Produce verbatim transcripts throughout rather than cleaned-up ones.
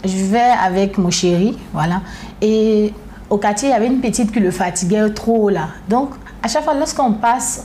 Je vais avec mon chéri, voilà. Et au quartier, il y avait une petite qui le fatiguait trop là. Donc, à chaque fois, lorsqu'on passe,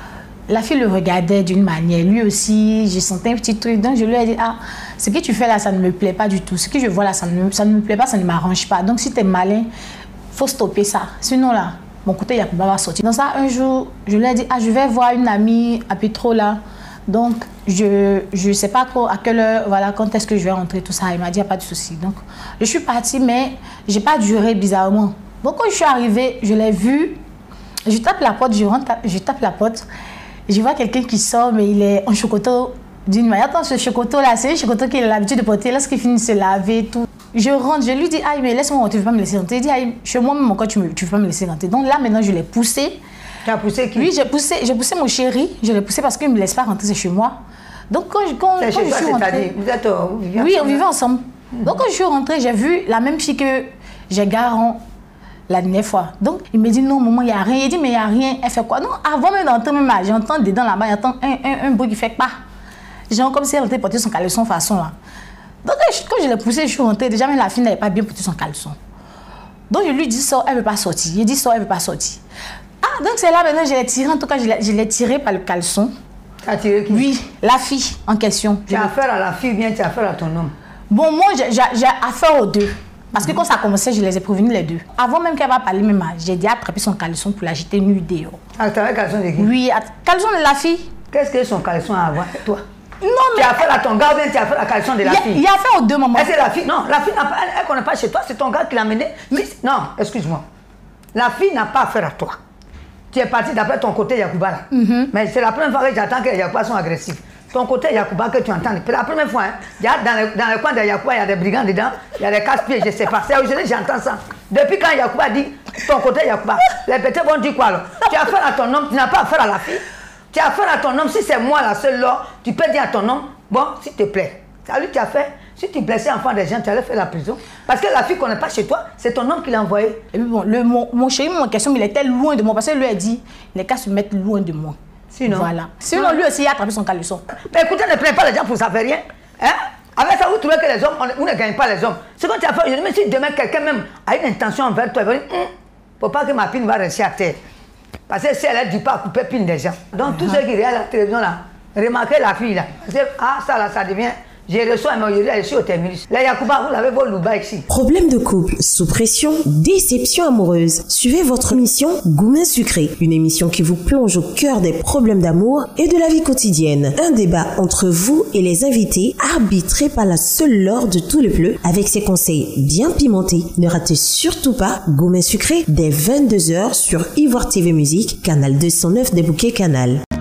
la fille le regardait d'une manière. Lui aussi, j'ai senti un petit truc. Donc, je lui ai dit, ah, ce que tu fais là, ça ne me plaît pas du tout. Ce que je vois là, ça ne, ça ne me plaît pas, ça ne m'arrange pas. Donc, si tu es malin, il faut stopper ça. Sinon, là, mon côté, Yacouba va sortir. Donc, ça, un jour, je lui ai dit, ah, je vais voir une amie à Pétro là. Donc, je ne sais pas à quelle heure, voilà, quand est-ce que je vais rentrer, tout ça. Il m'a dit, il n'y a pas de souci. Donc, je suis partie, mais je n'ai pas duré bizarrement. Donc, quand je suis arrivée, je l'ai vu. Je tape la porte, je rentre, je tape la porte. Je vois quelqu'un qui sort, mais il est en chocoto d'une manière. Attends, ce chocoto-là, c'est un chocoto qu'il a l'habitude de porter lorsqu'il finit de se laver et tout. Je rentre, je lui dis, ah, mais laisse-moi, tu ne veux pas me laisser rentrer. Il dit, ah, chez moi-même, encore, tu ne veux pas me laisser rentrer. Donc là, maintenant, je l'ai poussé. Tu as poussé qui? Oui, j'ai poussé, j'ai poussé mon chéri. Je l'ai poussé parce qu'il ne me laisse pas rentrer, c'est chez moi. Donc quand, quand, quand chez je toi, suis rentrée... Vous êtes, vous vivez oui, on vivait ensemble. Mmh. Donc quand je suis rentrée, j'ai vu la même fille que j'ai garant la dernière fois. Donc il me dit, non, maman, il n'y a rien. Il dit, mais il n'y a rien. Elle fait quoi? Non, avant même d'entrer, même j'entends dedans là-bas, j'entends un, un, un bruit qui fait pas. Genre comme si elle était porter son caleçon façon là. Donc quand je l'ai poussée, je suis rentrée. Déjà, même la fille n'avait pas bien porté son caleçon. Donc je lui dis, sort, elle ne veut pas sortir. Il dit, sort, elle ne veut pas sortir. Ah, donc c'est là maintenant, je l'ai tiré, en tout cas, je l'ai tiré par le caleçon. Tu as tiré qui? Oui, la fille en question. Tu as affaire à la fille ou bien tu as affaire à ton homme? Bon, moi, j'ai affaire aux deux. Parce que quand ça commençait, je les ai prévenus les deux. Avant même qu'elle va parler, même, j'ai dit attraper son caleçon pour la jeter nue dehors. Ah, tu avais le caleçon de qui? Oui, caleçon de la fille. Qu'est-ce que son caleçon a à voir avec toi? Non, mais... Tu as affaire à ton gars ou bien tu as affaire à la caleçon de la fille? Il y a affaire aux deux, maman. Est-ce que la fille... Non, la fille n'a pas... Elle ne connaît pas chez toi, c'est ton gars qui l'a amené. Mais... Non, excuse-moi. La fille n'a pas affaire à toi. Tu es parti d'après ton côté Yacouba là. Mm-hmm. Mais c'est la première fois que j'entends que les Yacouba sont agressifs. Ton côté Yacouba que tu entends. C'est la première fois. Hein. Dans le, dans le coin de Yacouba, il y a des brigands dedans, il y a des casse-pieds, je ne sais pas. C'est aujourd'hui que j'entends ça. Depuis quand Yacouba dit ton côté Yacouba, les petits vont dire quoi alors? Tu as affaire à ton homme, tu n'as pas affaire à la fille. Tu as affaire à ton homme, si c'est moi la seule là, tu peux dire à ton homme, bon, s'il te plaît, salut, tu as fait. Si tu blessais enfant des gens, tu allais faire la prison. Parce que la fille qu'on n'est pas chez toi, c'est ton homme qui l'a envoyé. Et puis bon, le, mon, mon chéri, mon question, mais il était loin de moi. Parce que lui a dit, il n'est qu'à se mettre loin de moi. Sinon, voilà. Sinon, lui aussi, il a attrapé son caleçon. Mais écoutez, ne prenez pas les gens pour ça, fait rien. Hein? Avec ça, vous trouvez que les hommes, on, on ne gagne pas les hommes. Ce que tu as fait aujourd'hui, mais si demain quelqu'un même a une intention envers toi, il va dire, il ne faut pas que ma pine va rester à terre. Parce que si elle ne dit pas à couper pine des gens. Donc, tous ceux qui regardent la télévision là, remarquez la fille là. Parce que, ah, ça là, ça devient. J'ai reçu un mari, je suis au terminus. Là, Yacouba, vous l'avez beau louba ici. Problème de couple, sous pression, déception amoureuse. Suivez votre émission Goumen Sucré, une émission qui vous plonge au cœur des problèmes d'amour et de la vie quotidienne. Un débat entre vous et les invités, arbitré par la seule Laure de Tout le Bleu, avec ses conseils bien pimentés. Ne ratez surtout pas Goumen Sucré dès vingt-deux heures sur Ivoire T V Musique, canal deux cent neuf des Bouquets Canal.